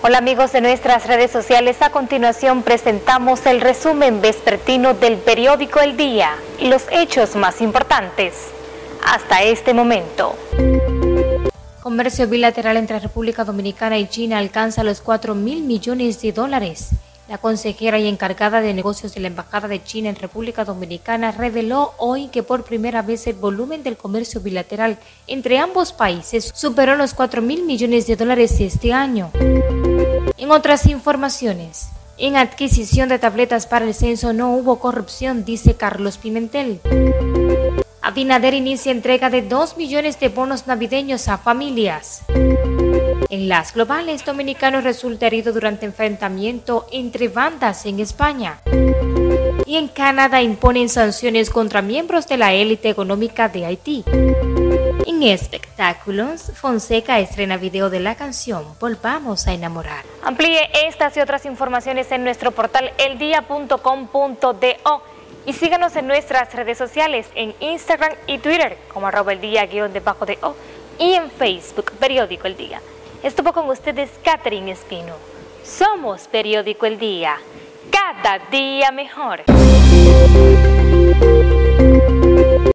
Hola amigos de nuestras redes sociales, a continuación presentamos el resumen vespertino del periódico El Día, los hechos más importantes hasta este momento. Comercio bilateral entre República Dominicana y China alcanza los 4.000 millones de dólares. La consejera y encargada de negocios de la Embajada de China en República Dominicana reveló hoy que por primera vez el volumen del comercio bilateral entre ambos países superó los 4.000 millones de dólares este año. En otras informaciones, en adquisición de tabletas para el censo no hubo corrupción, dice Carlos Pimentel. Abinader inicia entrega de 2 millones de bonos navideños a familias. En las globales, dominicano resulta herido durante enfrentamiento entre bandas en España. Y en Canadá imponen sanciones contra miembros de la élite económica de Haití. En espectáculos, Fonseca estrena video de la canción Volvamos a enamorar. Amplíe estas y otras informaciones en nuestro portal eldia.com.do y síganos en nuestras redes sociales en Instagram y Twitter como @eldia_do y en Facebook Periódico El Día. Estuvo con ustedes Catherine Espino. Somos Periódico El Día, cada día mejor.